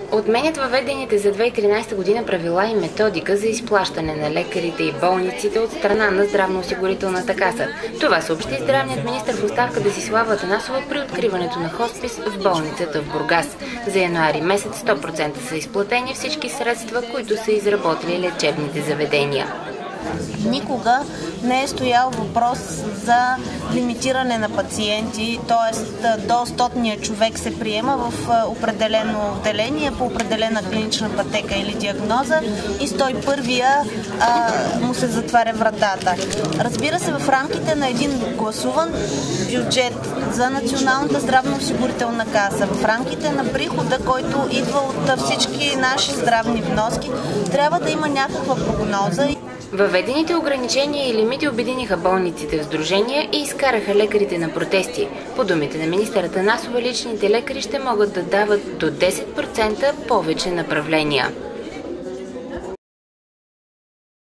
Отменят въведените за 2013 година правила и методика за изплащане на лекарите и болниците от страна на Здравноосигурителната каса. Това съобщи здравният министър в оставка Десислава Атанасова при откриването на хоспис в болницата в Бургас. За януари месец 100% са изплатени всички средства, които са изработили лечебните заведения. Никога не е стоял въпрос за лимитиране на пациенти, т.е. до 100-ния човек се приема в определено отделение по определена клинична пътека или диагноза и 101-я му се затваря вратата. Разбира се, в рамките на един гласуван бюджет за Националната здравноосигурителна каса, в рамките на прихода, който идва от всички наши здравни вноски, трябва да има някаква прогноза. Въведените ограничения и лимити обединиха болниците в сдружения и изкараха лекарите на протести. По думите на министър Атанасова, личните лекари ще могат да дават до 10% повече направления.